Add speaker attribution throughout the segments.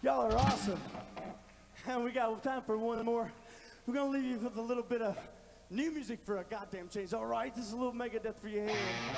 Speaker 1: Y'all are awesome. And we got time for one more. We're gonna leave you with a little bit of new music for a goddamn change. All right, this is a little Megadeth for your head.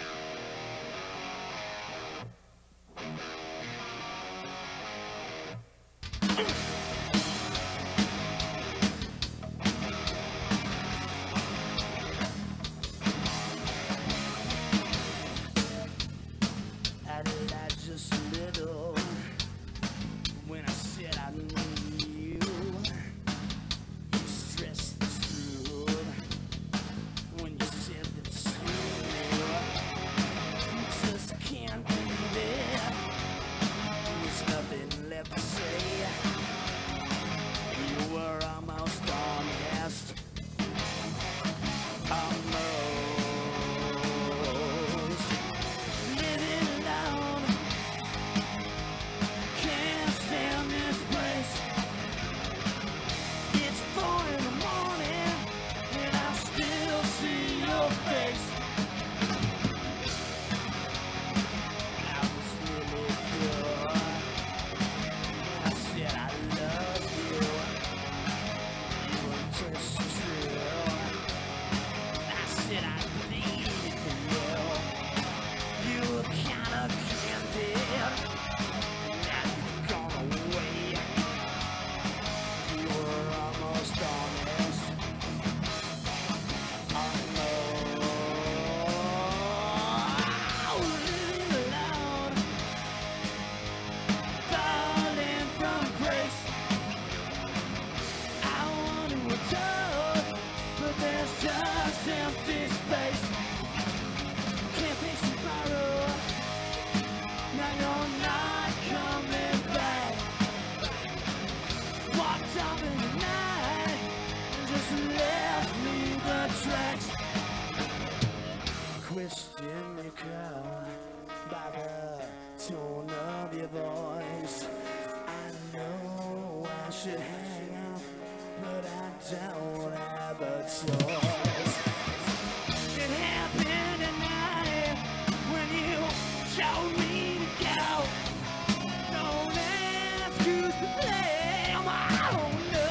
Speaker 2: I lied just a little when I said I knew you. You stressed the truth when you said the truth. You just can't believe it. There's nothing left to say. You were almost honest. Almost. Just empty space. Can't face tomorrow. Now you're not coming back. Walked up in the night and just left me the tracks. Question me call by the tone of your voice. I know I should hang up, but I don't have a choice. It happened tonight when you told me to go. Don't ask who's to blame, I don't know.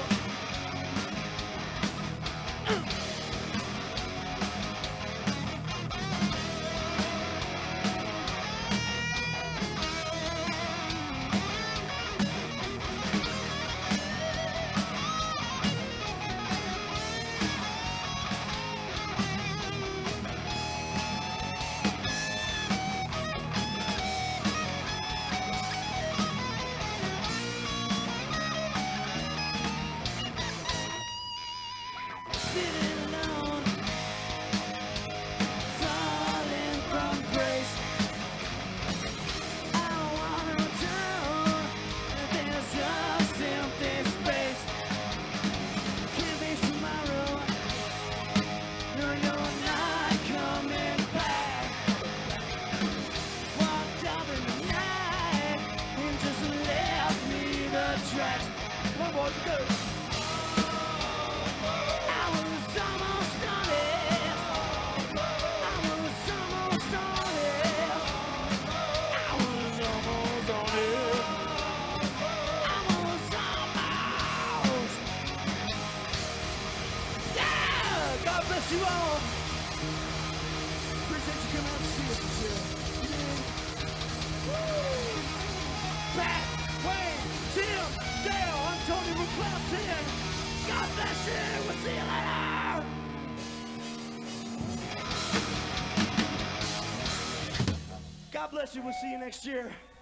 Speaker 2: One more to go. I was almost on it. I was almost on it. I was almost on it. I was almost. Yeah! God bless you all. Appreciate you coming out to see us this year. Woo! Back, Wayne, Tim. Dale, I'm Tony from Kloud 10. God bless you. We'll see you later. God bless you. We'll see you next year.